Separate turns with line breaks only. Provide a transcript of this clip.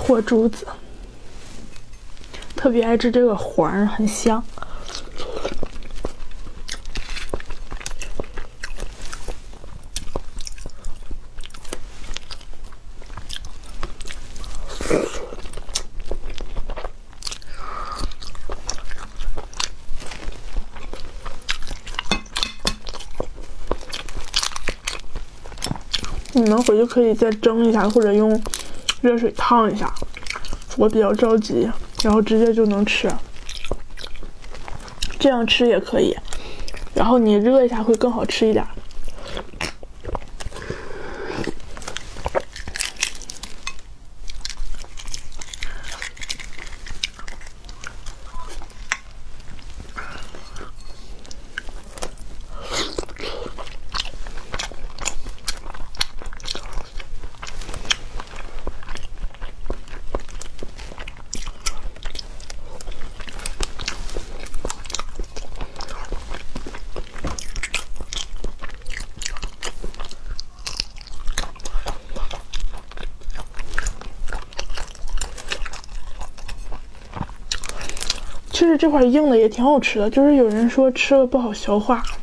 火珠子，特别爱吃这个黄儿，很香。你们回去可以再蒸一下，或者用热水烫一下。我比较着急，然后直接就能吃。这样吃也可以，然后你热一下会更好吃一点。其实这块硬的也挺好吃的，就是有人说吃了不好消化。